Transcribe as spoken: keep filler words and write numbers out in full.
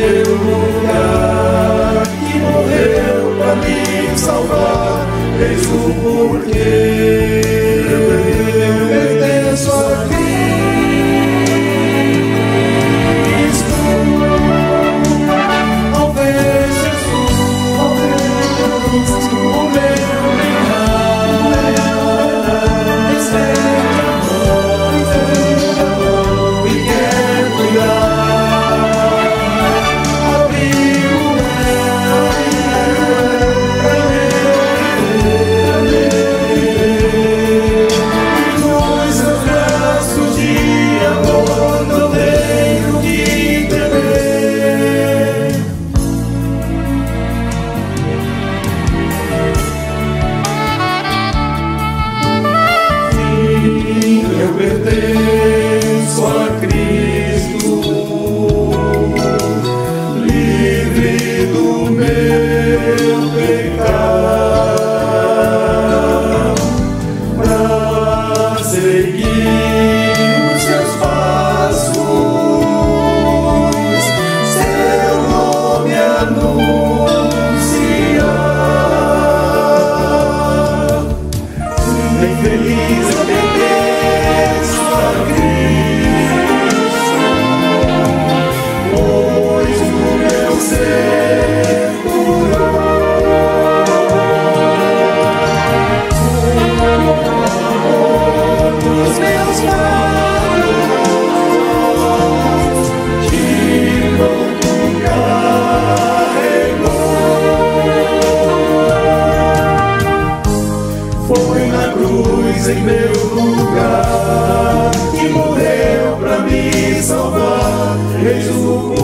meu lugar, que morreu pra me salvar. Eis o porquê. Eu pertenço a Cristo. Ao ver Jesus, ao ver Jesus, o meu lugar, estende a mão, estende a mão e quer cuidar. Abrir o véu pra meu viver, nos seus braços de amor não tenho que temer. Sim, eu pertenço a Cristo, livre do meu pecado, pra seguir os seus passos, seu nome anunciar. Bem feliz eu pertenço a Cristo, pois o meu ser curou. Os meus fardos de pronto carregou. Foi na cruz em meu lugar, que morreu pra me salvar. Eis o